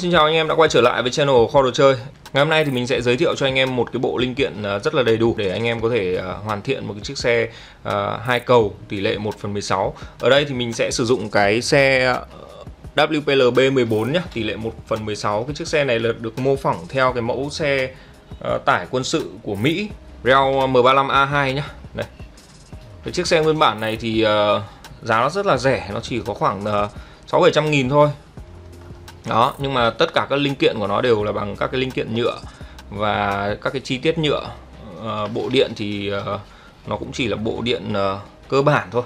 Xin chào anh em đã quay trở lại với channel Kho Đồ Chơi. Ngày hôm nay thì mình sẽ giới thiệu cho anh em một cái bộ linh kiện rất là đầy đủ để anh em có thể hoàn thiện một cái chiếc xe hai cầu tỷ lệ 1/16. Ở đây thì mình sẽ sử dụng cái xe WPL B14 nhé, tỷ lệ 1/16. Cái chiếc xe này là được mô phỏng theo cái mẫu xe tải quân sự của Mỹ, Real M35A2 nhé. Đây. Cái chiếc xe nguyên bản này thì giá nó rất là rẻ, nó chỉ có khoảng 600-700 nghìn thôi. Đó, nhưng mà tất cả các linh kiện của nó đều là bằng các cái linh kiện nhựa và các cái chi tiết nhựa. Bộ điện thì nó cũng chỉ là bộ điện cơ bản thôi.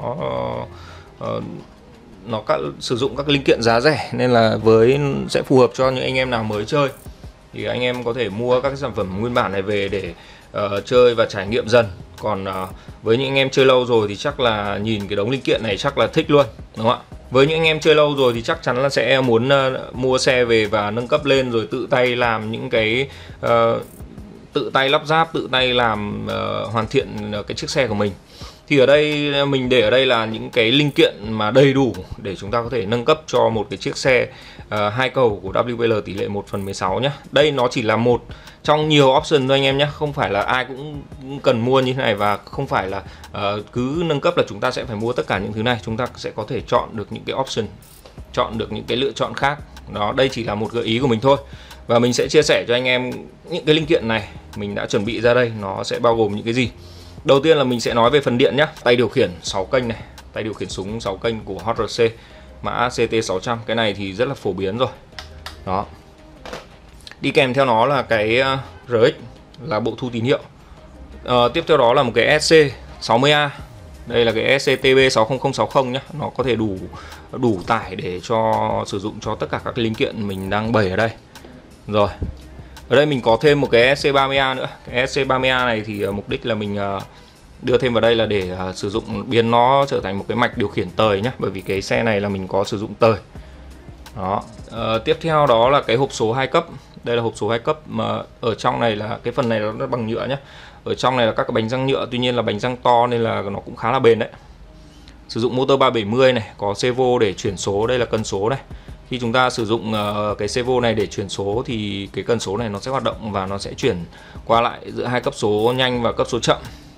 Nó sử dụng các linh kiện giá rẻ nên là sẽ phù hợp cho những anh em nào mới chơi. Thì anh em có thể mua các cái sản phẩm nguyên bản này về để chơi và trải nghiệm dần. Còn với những anh em chơi lâu rồi thì chắc là nhìn cái đống linh kiện này chắc là thích luôn, đúng không ạ? Với những anh em chơi lâu rồi thì chắc chắn là sẽ muốn mua xe về và nâng cấp lên rồi tự tay làm những cái tự tay lắp ráp, tự tay làm hoàn thiện cái chiếc xe của mình. Thì ở đây mình để ở đây là những cái linh kiện mà đầy đủ để chúng ta có thể nâng cấp cho một cái chiếc xe hai cầu của WPL tỷ lệ 1/16 nhé. Đây nó chỉ là một trong nhiều option thôi anh em nhé, không phải là ai cũng cần mua như thế này, và không phải là cứ nâng cấp là chúng ta sẽ phải mua tất cả những thứ này. Chúng ta sẽ có thể chọn được những cái option, chọn được những cái lựa chọn khác. Đó, đây chỉ là một gợi ý của mình thôi. Và mình sẽ chia sẻ cho anh em những cái linh kiện này mình đã chuẩn bị ra đây, nó sẽ bao gồm những cái gì. Đầu tiên là mình sẽ nói về phần điện nhé. Tay điều khiển 6 kênh này, tay điều khiển súng 6 kênh của HRC mã CT600. Cái này thì rất là phổ biến rồi. Đó. Đi kèm theo nó là cái RX là bộ thu tín hiệu. Tiếp theo đó là một cái SC60A. Đây là cái SCTB60060 nhé. Nó có thể đủ tải để sử dụng cho tất cả các linh kiện mình đang bày ở đây. Rồi. Ở đây mình có thêm một cái SC30A nữa. Cái SC30A này thì mục đích là mình đưa thêm vào đây là để sử dụng, biến nó trở thành một cái mạch điều khiển tời nhé. Bởi vì cái xe này là mình có sử dụng tời. Đó. Tiếp theo đó là cái hộp số 2 cấp. Đây là hộp số 2 cấp mà ở trong này là cái phần này nó bằng nhựa nhé. Ở trong này là các cái bánh răng nhựa, tuy nhiên là bánh răng to nên là nó cũng khá là bền đấy. Sử dụng motor 370 này, có servo để chuyển số, đây là cân số này. Khi chúng ta sử dụng cái servo này để chuyển số thì cái cân số này nó sẽ hoạt động và nó sẽ chuyển qua lại giữa hai cấp số nhanh và cấp số chậm.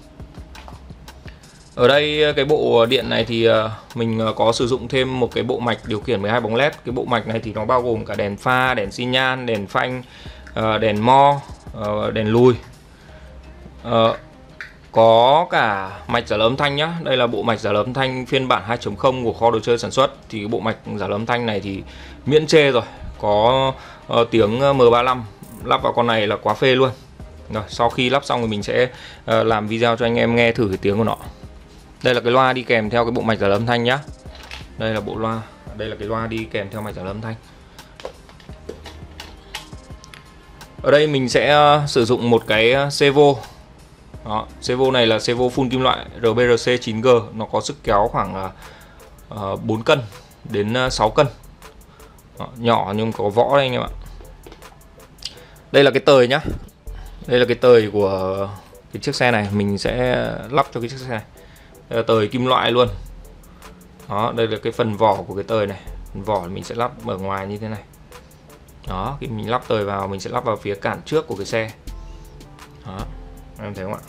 Ở đây cái bộ điện này thì mình có sử dụng thêm một cái bộ mạch điều khiển 12 bóng LED. Cái bộ mạch này thì nó bao gồm cả đèn pha, đèn xi nhan, đèn phanh, đèn mo, đèn lùi. Có cả mạch giảm âm thanh nhá. Đây là bộ mạch giảm âm thanh phiên bản 2.0 của Kho Đồ Chơi sản xuất. Thì cái bộ mạch giảm âm thanh này thì miễn chê rồi. Có tiếng M35 lắp vào con này là quá phê luôn. Rồi, sau khi lắp xong thì mình sẽ làm video cho anh em nghe thử cái tiếng của nó. Đây là cái loa đi kèm theo cái bộ mạch giảm âm thanh nhá. Đây là bộ loa, đây là cái loa đi kèm theo mạch giảm âm thanh. Ở đây mình sẽ sử dụng một cái servo. Đó, servo này là servo full kim loại RBRC 9G, nó có sức kéo khoảng 4 cân đến 6 cân. Đó, nhỏ nhưng có võ đây anh em ạ. Đây là cái tời nhá. Đây là cái tời của cái chiếc xe này, mình sẽ lắp cho cái chiếc xe này. Đây là tời kim loại luôn. Đó, đây là cái phần vỏ của cái tời này. Phần vỏ mình sẽ lắp ở ngoài như thế này. Đó, khi mình lắp tời vào, mình sẽ lắp vào phía cản trước của cái xe. Đó, em thấy không ạ?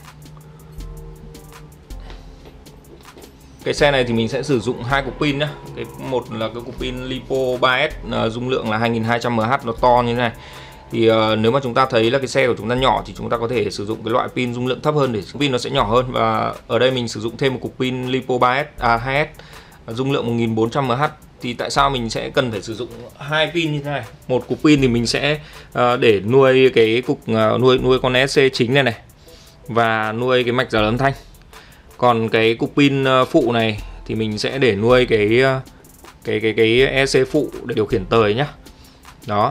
Cái xe này thì mình sẽ sử dụng hai cục pin nhá. Một là cái cục pin LiPo 3S dung lượng là 2200 mAh, nó to như thế này. Thì nếu mà chúng ta thấy là cái xe của chúng ta nhỏ thì chúng ta có thể sử dụng cái loại pin dung lượng thấp hơn để pin nó sẽ nhỏ hơn. Và ở đây mình sử dụng thêm một cục pin LiPo 2S dung lượng 1400 mAh. Thì tại sao mình sẽ cần phải sử dụng hai pin như thế này? Một cục pin thì mình sẽ để nuôi cái cục nuôi con SC chính này và nuôi cái mạch giảm âm thanh. Còn cái cục pin phụ này thì mình sẽ để nuôi cái EC phụ để điều khiển tời nhá. Đó.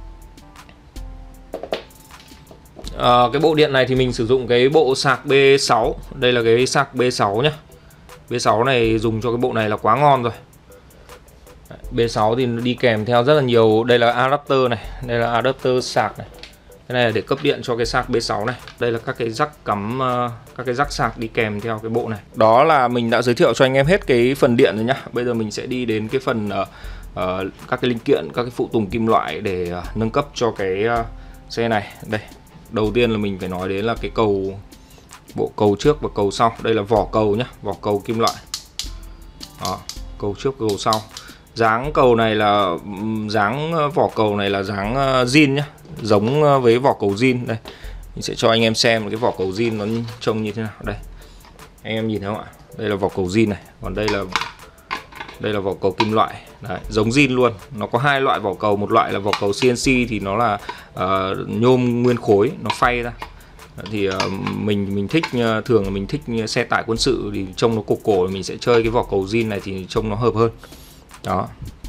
Cái bộ điện này thì mình sử dụng cái bộ sạc B6. Đây là cái sạc B6 nhá. B6 này dùng cho cái bộ này là quá ngon rồi. B6 thì đi kèm theo rất là nhiều. Đây là adapter này, đây là adapter sạc này. Cái này là để cấp điện cho cái sạc B6 này. Đây là các cái jack cắm, các cái jack sạc đi kèm theo cái bộ này. Đó là mình đã giới thiệu cho anh em hết cái phần điện rồi nhá. Bây giờ mình sẽ đi đến cái phần các cái linh kiện, các cái phụ tùng kim loại để nâng cấp cho cái xe này. Đây, đầu tiên là mình phải nói đến là cái cầu, bộ cầu trước và cầu sau. Đây là vỏ cầu nhá, vỏ cầu kim loại. Đó, cầu trước cầu sau. Dáng cầu này là vỏ cầu này là dáng zin nhá, giống với vỏ cầu zin. Đây, mình sẽ cho anh em xem cái vỏ cầu zin nó trông như thế nào. Đây, anh em nhìn thấy không ạ? Đây là vỏ cầu zin này, còn đây là vỏ cầu kim loại. Đấy, giống zin luôn. Nó có hai loại vỏ cầu, một loại là vỏ cầu CNC thì nó là nhôm nguyên khối, nó phay ra. Thì mình thích, thường là mình thích xe tải quân sự thì trông nó cổ mình sẽ chơi cái vỏ cầu zin này thì trông nó hợp hơn. Đó,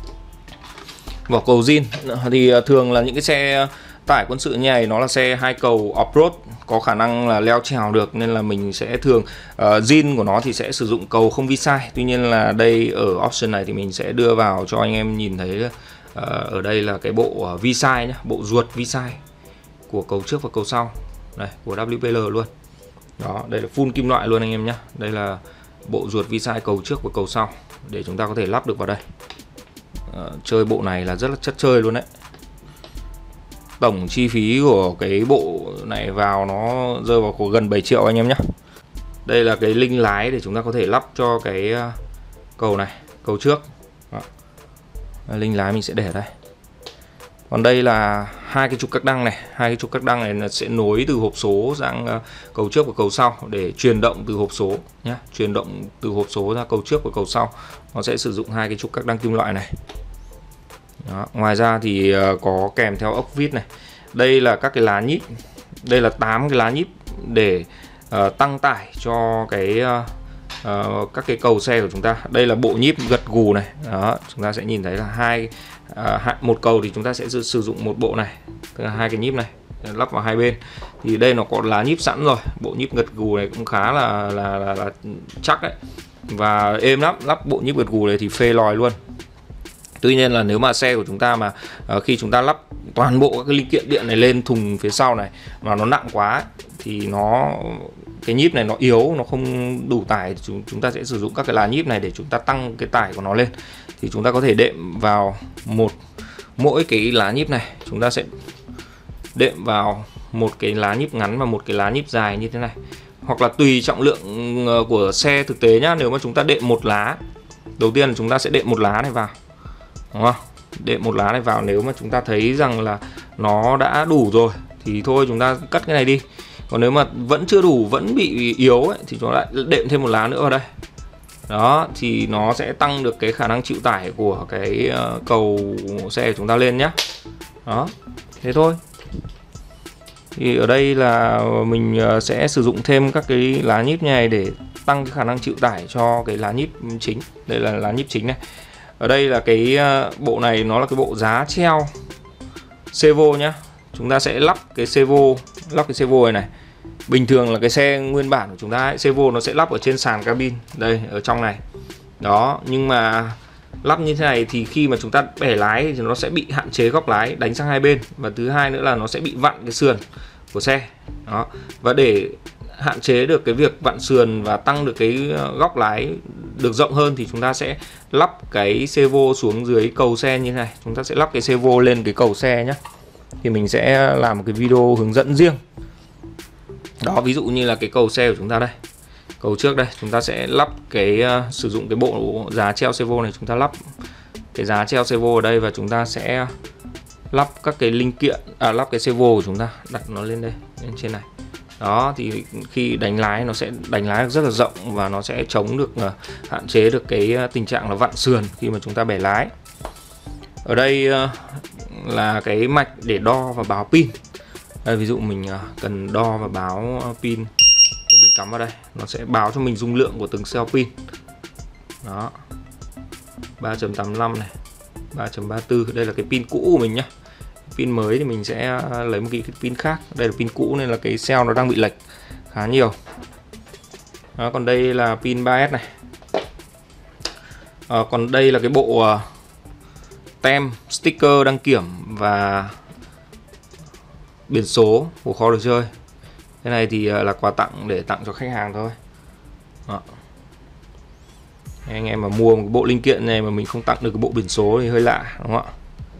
vỏ cầu zin thì thường là những cái xe tải quân sự như này nó là xe hai cầu off-road, có khả năng là leo trèo được, nên là mình sẽ thường zin của nó thì sẽ sử dụng cầu không vi sai. Tuy nhiên là đây ở option này thì mình sẽ đưa vào cho anh em nhìn thấy ở đây là cái bộ vi sai nhá, bộ ruột vi sai của cầu trước và cầu sau này, của WPL luôn. Đó, đây là full kim loại luôn anh em nhé. Đây là bộ ruột vi sai cầu trước và cầu sau để chúng ta có thể lắp được vào đây. Chơi bộ này là rất là chất chơi luôn đấy. Tổng chi phí của cái bộ này vào nó rơi vào khoảng gần 7 triệu anh em nhé. Đây là cái linh lái để chúng ta có thể lắp cho cái cầu này, cầu trước. Đó. Linh lái mình sẽ để ở đây. Còn đây là hai cái trục các đăng này, hai cái trục các đăng này là sẽ nối từ hộp số sang cầu trước và cầu sau để truyền động từ hộp số nhé, truyền động từ hộp số ra cầu trước và cầu sau. Nó sẽ sử dụng hai cái trục các đăng kim loại này. Đó. Ngoài ra thì có kèm theo ốc vít này. Đây là các cái lá nhíp. Đây là 8 cái lá nhíp để tăng tải cho cái các cái cầu xe của chúng ta. Đây là bộ nhíp gật gù này. Đó, chúng ta sẽ nhìn thấy là một cầu thì chúng ta sẽ sử dụng một bộ này, tức là hai cái nhíp này lắp vào hai bên. Thì đây nó có lá nhíp sẵn rồi. Bộ nhíp gật gù này cũng khá là chắc đấy, và êm lắm. Lắp bộ nhíp gật gù này thì phê lòi luôn. Tuy nhiên là nếu mà xe của chúng ta mà khi chúng ta lắp toàn bộ các cái linh kiện điện này lên thùng phía sau này mà nó nặng quá ấy, thì cái nhíp này nó yếu, nó không đủ tải, chúng ta sẽ sử dụng các cái lá nhíp này để chúng ta tăng cái tải của nó lên. Thì chúng ta có thể đệm vào mỗi cái lá nhíp này, chúng ta sẽ đệm vào một cái lá nhíp ngắn và một cái lá nhíp dài như thế này. Hoặc là tùy trọng lượng của xe thực tế nhá, nếu mà chúng ta đệm một lá, đầu tiên là chúng ta sẽ đệm một lá này vào, đúng không? Đệm một lá này vào, nếu mà chúng ta thấy rằng là nó đã đủ rồi thì thôi chúng ta cắt cái này đi. Còn nếu mà vẫn chưa đủ, vẫn bị yếu ấy, thì chúng ta lại đệm thêm một lá nữa vào đây. Đó, thì nó sẽ tăng được cái khả năng chịu tải của cái cầu xe của chúng ta lên nhé. Đó, thế thôi. Thì ở đây là mình sẽ sử dụng thêm các cái lá nhíp này để tăng cái khả năng chịu tải cho cái lá nhíp chính. Đây là lá nhíp chính này. Ở đây là cái bộ này nó là cái bộ giá treo servo nhá. Chúng ta sẽ lắp cái servo này. Bình thường là cái xe nguyên bản của chúng ta ấy, servo nó sẽ lắp ở trên sàn cabin, đây ở trong này. Đó, nhưng mà lắp như thế này thì khi mà chúng ta bẻ lái thì nó sẽ bị hạn chế góc lái đánh sang hai bên, và thứ hai nữa là nó sẽ bị vặn cái sườn của xe. Đó. Và để hạn chế được cái việc vặn sườn và tăng được cái góc lái được rộng hơn thì chúng ta sẽ lắp cái servo xuống dưới cầu xe như thế này. Chúng ta sẽ lắp cái servo lên cái cầu xe nhé. Thì mình sẽ làm một cái video hướng dẫn riêng. Đó, ví dụ như là cái cầu xe của chúng ta đây, cầu trước đây, chúng ta sẽ lắp cái sử dụng cái bộ giá treo servo này, chúng ta lắp cái giá treo servo ở đây và chúng ta sẽ lắp các cái linh kiện, lắp cái servo của chúng ta, đặt nó lên đây, lên trên này. Đó, thì khi đánh lái nó sẽ đánh lái rất là rộng và nó sẽ chống được, hạn chế được cái tình trạng là vặn sườn khi mà chúng ta bẻ lái. Ở đây là cái mạch để đo và báo pin. Đây, ví dụ mình cần đo và báo pin thì mình cắm vào đây, nó sẽ báo cho mình dung lượng của từng cell pin. Đó, 3.85 này, 3.34. Đây là cái pin cũ của mình nhá. Pin mới thì mình sẽ lấy một cái pin khác. Đây là pin cũ nên là cái cell nó đang bị lệch khá nhiều. Đó, còn đây là pin 3S này. Còn đây là cái bộ tem sticker đăng kiểm và biển số của kho đồ chơi. Cái này thì là quà tặng để tặng cho khách hàng thôi. Đó. Anh em mà mua một bộ linh kiện này mà mình không tặng được cái bộ biển số thì hơi lạ, đúng không ạ?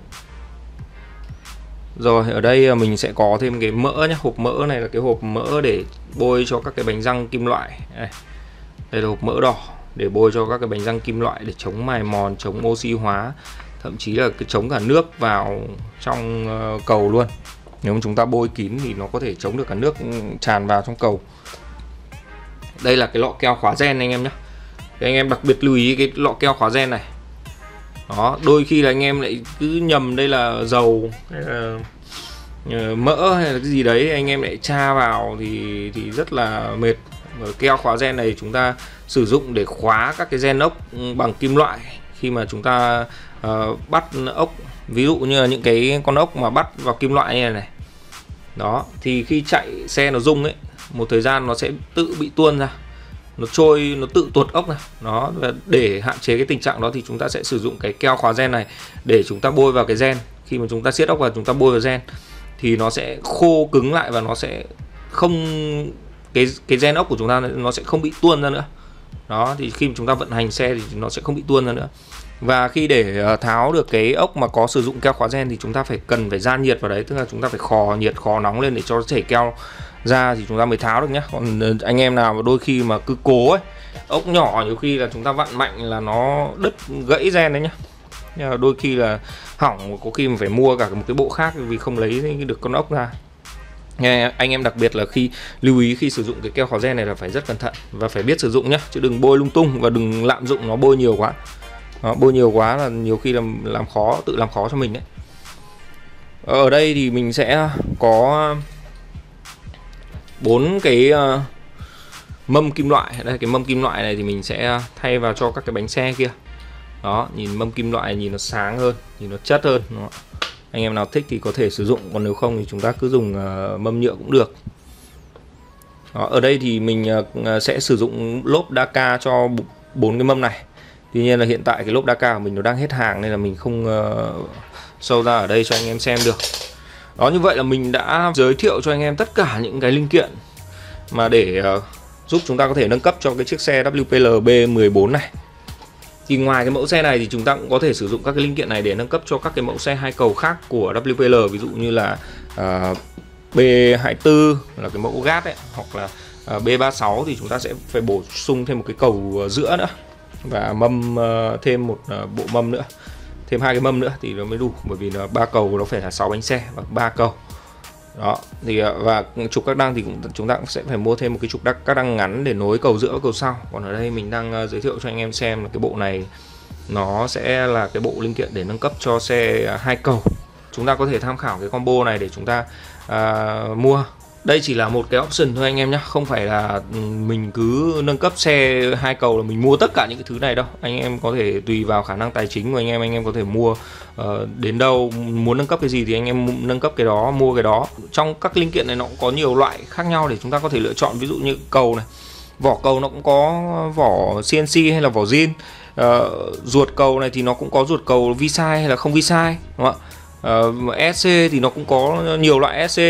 Rồi ở đây mình sẽ có thêm cái mỡ nhé. Hộp mỡ này là cái hộp mỡ để bôi cho các cái bánh răng kim loại. Đây là hộp mỡ đỏ để bôi cho các cái bánh răng kim loại để chống mài mòn, chống oxy hóa, thậm chí là cái chống cả nước vào trong cầu luôn. Nếu mà chúng ta bôi kín thì nó có thể chống được cả nước tràn vào trong cầu. Đây là cái lọ keo khóa gen anh em nhé. Thì anh em đặc biệt lưu ý cái lọ keo khóa gen này. Đó, đôi khi là anh em lại cứ nhầm đây là dầu hay là mỡ hay là cái gì đấy, anh em lại tra vào thì rất là mệt. Keo khóa gen này chúng ta sử dụng để khóa các cái gen ốc bằng kim loại. Khi mà chúng ta bắt ốc, ví dụ như là những cái con ốc mà bắt vào kim loại như này đó, thì khi chạy xe nó rung ấy, một thời gian nó sẽ tự bị tuôn ra, nó trôi, nó tự tuột ốc này. Đó, và để hạn chế cái tình trạng đó thì chúng ta sẽ sử dụng cái keo khóa gen này để chúng ta bôi vào cái gen. Khi mà chúng ta siết ốc và chúng ta bôi vào gen thì nó sẽ khô cứng lại và nó sẽ không, cái gen ốc của chúng ta nó sẽ không bị tuôn ra nữa. Đó, thì khi mà chúng ta vận hành xe thì nó sẽ không bị tuôn ra nữa. Và khi để tháo được cái ốc mà có sử dụng keo khóa gen thì chúng ta cần phải ra nhiệt vào đấy, tức là chúng ta phải khò nhiệt, khò nóng lên để cho chảy keo ra thì chúng ta mới tháo được nhé. Còn anh em nào đôi khi mà cứ cố ấy, ốc nhỏ nhiều khi là chúng ta vặn mạnh là nó đứt gãy gen đấy nhá. Nhưng mà đôi khi là hỏng, có khi mà phải mua cả một cái bộ khác vì không lấy được con ốc ra. Anh em đặc biệt là lưu ý khi sử dụng cái keo khóa gen này là phải rất cẩn thận và phải biết sử dụng nhé, chứ đừng bôi lung tung và đừng lạm dụng nó, bôi nhiều quá. Đó, bôi nhiều quá là nhiều khi tự làm khó cho mình đấy. Ở đây thì mình sẽ có 4 cái mâm kim loại. Đây, cái mâm kim loại này thì mình sẽ thay vào cho các cái bánh xe kia. Đó, nhìn mâm kim loại nhìn nó sáng hơn, nhìn nó chất hơn. Đó. Anh em nào thích thì có thể sử dụng, còn nếu không thì chúng ta cứ dùng mâm nhựa cũng được. Đó, ở đây thì mình sẽ sử dụng lốp Dakar cho 4 cái mâm này. Tuy nhiên là hiện tại cái lốp Dakar của mình nó đang hết hàng nên là mình không show ra ở đây cho anh em xem được. Đó, như vậy là mình đã giới thiệu cho anh em tất cả những cái linh kiện mà để giúp chúng ta có thể nâng cấp cho cái chiếc xe WPL B14 này. Thì ngoài cái mẫu xe này thì chúng ta cũng có thể sử dụng các cái linh kiện này để nâng cấp cho các cái mẫu xe hai cầu khác của WPL, ví dụ như là B24 là cái mẫu gas ấy, hoặc là B36 thì chúng ta sẽ phải bổ sung thêm một cái cầu giữa nữa và mâm thêm một bộ mâm nữa, thêm 2 cái mâm nữa thì nó mới đủ, bởi vì là 3 cầu nó phải là 6 bánh xe và 3 cầu. Đó, thì và trục các đăng thì chúng ta cũng sẽ phải mua thêm một cái trục các đăng ngắn để nối cầu giữa và cầu sau. Còn ở đây mình đang giới thiệu cho anh em xem là cái bộ này nó sẽ là cái bộ linh kiện để nâng cấp cho xe 2 cầu. Chúng ta có thể tham khảo cái combo này để chúng ta mua. Đây chỉ là một cái option thôi anh em nhé, không phải là mình cứ nâng cấp xe 2 cầu là mình mua tất cả những cái thứ này đâu. Anh em có thể tùy vào khả năng tài chính của anh em có thể mua đến đâu, muốn nâng cấp cái gì thì anh em nâng cấp cái đó, mua cái đó. Trong các linh kiện này nó cũng có nhiều loại khác nhau để chúng ta có thể lựa chọn, ví dụ như cầu này, vỏ cầu nó cũng có vỏ CNC hay là vỏ zin. Ruột cầu này thì nó cũng có ruột cầu vi-size hay là không vi-size, đúng không ạ? SC thì nó cũng có nhiều loại SC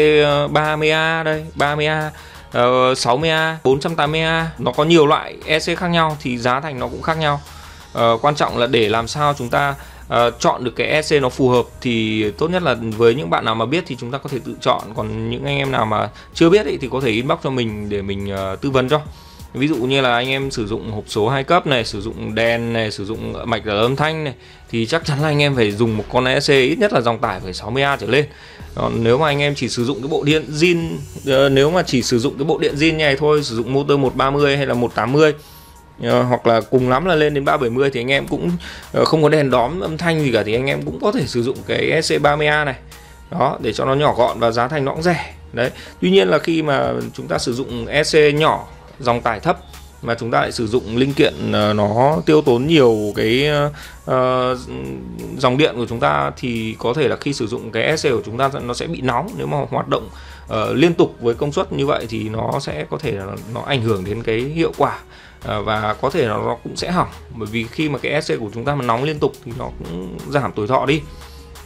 30A đây, 30A, 60A, 480A, nó có nhiều loại SC khác nhau thì giá thành nó cũng khác nhau. Quan trọng là để làm sao chúng ta chọn được cái SC nó phù hợp thì tốt nhất là với những bạn nào mà biết thì chúng ta có thể tự chọn, còn những anh em nào mà chưa biết thì có thể inbox cho mình để mình tư vấn cho. Ví dụ như là anh em sử dụng hộp số 2 cấp này, sử dụng đèn này, sử dụng mạch ở âm thanh này thì chắc chắn là anh em phải dùng một con EC ít nhất là dòng tải phải 60A trở lên. Còn nếu mà anh em chỉ sử dụng cái bộ điện zin, nếu mà chỉ sử dụng cái bộ điện zin này thôi, sử dụng motor 130 hay là 180 hoặc là cùng lắm là lên đến 370 thì anh em cũng không có đèn đóm âm thanh gì cả thì anh em cũng có thể sử dụng cái SC30A này. Đó, để cho nó nhỏ gọn và giá thành nó cũng rẻ. Đấy. Tuy nhiên là khi mà chúng ta sử dụng SC nhỏ, dòng tải thấp mà chúng ta lại sử dụng linh kiện nó tiêu tốn nhiều cái dòng điện của chúng ta thì có thể là khi sử dụng cái SC của chúng ta nó sẽ bị nóng. Nếu mà hoạt động liên tục với công suất như vậy thì nó sẽ có thể là nó ảnh hưởng đến cái hiệu quả và có thể là nó cũng sẽ hỏng, bởi vì khi mà cái SC của chúng ta mà nóng liên tục thì nó cũng giảm tuổi thọ đi.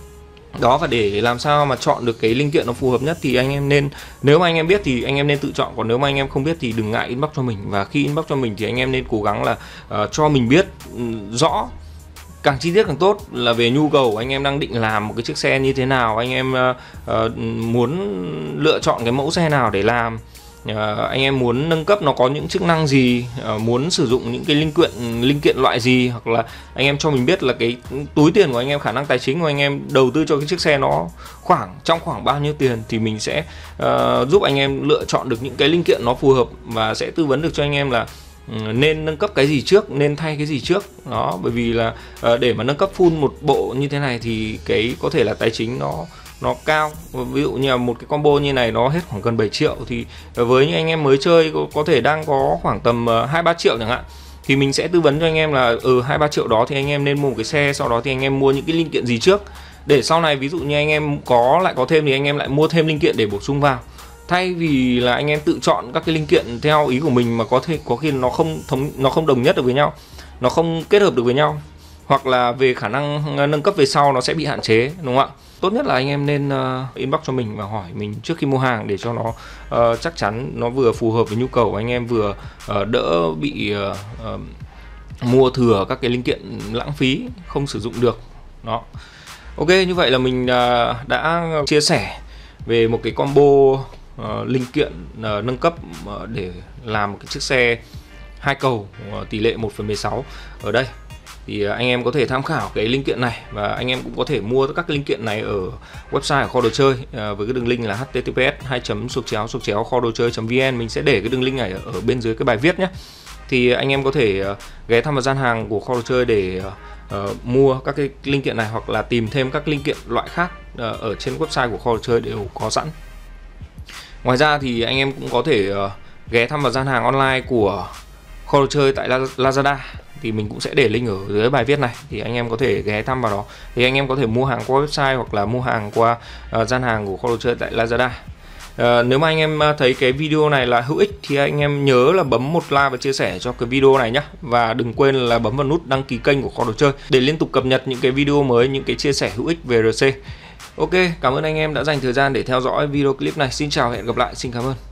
Đó, và để làm sao mà chọn được cái linh kiện nó phù hợp nhất thì anh em nên, nếu mà anh em biết thì anh em nên tự chọn, còn nếu mà anh em không biết thì đừng ngại inbox cho mình. Và khi inbox cho mình thì anh em nên cố gắng là cho mình biết rõ, càng chi tiết càng tốt, là về nhu cầu anh em đang định làm một cái chiếc xe như thế nào, anh em muốn lựa chọn cái mẫu xe nào để làm, anh em muốn nâng cấp nó có những chức năng gì, muốn sử dụng những cái linh kiện loại gì, hoặc là anh em cho mình biết là cái túi tiền của anh em, khả năng tài chính của anh em đầu tư cho cái chiếc xe nó trong khoảng bao nhiêu tiền, thì mình sẽ giúp anh em lựa chọn được những cái linh kiện nó phù hợp, và sẽ tư vấn được cho anh em là nên nâng cấp cái gì trước, nên thay cái gì trước. Đó, bởi vì là để mà nâng cấp full một bộ như thế này thì cái có thể là tài chính nó cao. Ví dụ như là một cái combo như này nó hết khoảng gần 7 triệu, thì với những anh em mới chơi có thể đang có khoảng tầm 2-3 triệu chẳng hạn, thì mình sẽ tư vấn cho anh em là 2-3 triệu đó thì anh em nên mua một cái xe, sau đó thì anh em mua những cái linh kiện gì trước, để sau này ví dụ như anh em lại có thêm thì anh em lại mua thêm linh kiện để bổ sung vào, thay vì là anh em tự chọn các cái linh kiện theo ý của mình mà có khi nó không đồng nhất được với nhau, nó không kết hợp được với nhau, hoặc là về khả năng nâng cấp về sau nó sẽ bị hạn chế, đúng không ạ? Tốt nhất là anh em nên inbox cho mình và hỏi mình trước khi mua hàng, để cho nó chắc chắn nó vừa phù hợp với nhu cầu của anh em, vừa đỡ bị mua thừa các cái linh kiện lãng phí không sử dụng được. Đó. Ok, như vậy là mình đã chia sẻ về một cái combo linh kiện nâng cấp để làm một cái chiếc xe 2 cầu tỷ lệ 1/16 ở đây. Thì anh em có thể tham khảo cái linh kiện này, và anh em cũng có thể mua các linh kiện này ở website của Kho Đồ Chơi với cái đường link là https://kho đồ chơi.vn. Mình sẽ để cái đường link này ở bên dưới cái bài viết nhé. Thì anh em có thể ghé thăm vào gian hàng của Kho Đồ Chơi để mua các cái linh kiện này, hoặc là tìm thêm các linh kiện loại khác ở trên website của Kho Đồ Chơi đều có sẵn. Ngoài ra thì anh em cũng có thể ghé thăm vào gian hàng online của Kho Đồ Chơi tại Lazada, thì mình cũng sẽ để link ở dưới bài viết này, thì anh em có thể ghé thăm vào đó. Thì anh em có thể mua hàng qua website hoặc là mua hàng qua gian hàng của Kho Đồ Chơi tại Lazada. Nếu mà anh em thấy cái video này là hữu ích thì anh em nhớ là bấm một like và chia sẻ cho cái video này nhé. Và đừng quên là bấm vào nút đăng ký kênh của Kho Đồ Chơi để liên tục cập nhật những cái video mới, những cái chia sẻ hữu ích về RC. Ok, cảm ơn anh em đã dành thời gian để theo dõi video clip này. Xin chào, hẹn gặp lại, xin cảm ơn.